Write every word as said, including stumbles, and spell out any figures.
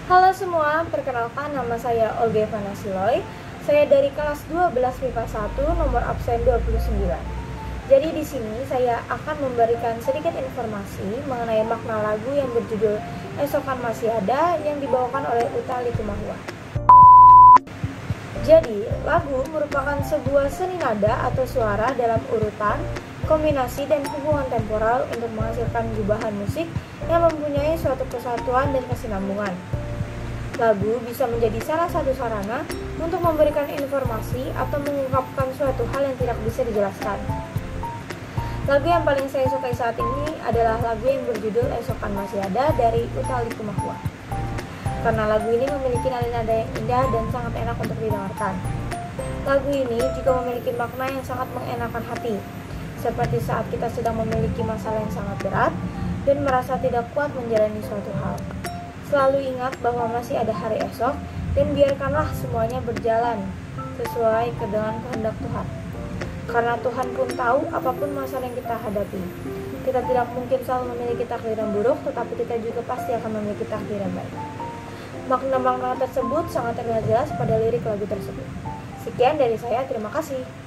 Halo semua, perkenalkan nama saya Olga Evana Siloy. Saya dari kelas dua belas M I P A satu, nomor absen dua puluh sembilan. Jadi di sini saya akan memberikan sedikit informasi mengenai makna lagu yang berjudul Esokan Masih Ada yang dibawakan oleh Utha Likumahua. Jadi, lagu merupakan sebuah seni nada atau suara dalam urutan, kombinasi, dan hubungan temporal untuk menghasilkan gubahan musik yang mempunyai suatu kesatuan dan kesinambungan. Lagu bisa menjadi salah satu sarana untuk memberikan informasi atau mengungkapkan suatu hal yang tidak bisa dijelaskan. Lagu yang paling saya sukai saat ini adalah lagu yang berjudul Esokan Masih Ada dari Utha Likumahua. Karena lagu ini memiliki nada-nada yang indah dan sangat enak untuk didengarkan. Lagu ini juga memiliki makna yang sangat mengenakan hati, seperti saat kita sedang memiliki masalah yang sangat berat dan merasa tidak kuat menjalani suatu hal. Selalu ingat bahwa masih ada hari esok dan biarkanlah semuanya berjalan sesuai dengan kehendak Tuhan. Karena Tuhan pun tahu apapun masalah yang kita hadapi. Kita tidak mungkin selalu memiliki takdir yang buruk, tetapi kita juga pasti akan memiliki takdir yang baik. Makna-makna tersebut sangat terlihat jelas pada lirik lagu tersebut. Sekian dari saya, terima kasih.